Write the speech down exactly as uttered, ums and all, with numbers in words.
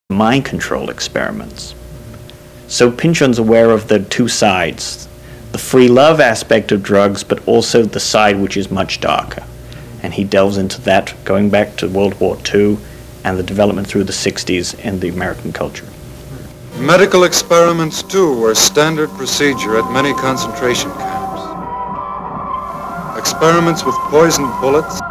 mind control experiments. So Pynchon's aware of the two sides, the free love aspect of drugs, but also the side which is much darker. And he delves into that, going back to World War Two and the development through the sixties in the American culture. Medical experiments, too, were standard procedure at many concentration camps. Experiments with poisoned bullets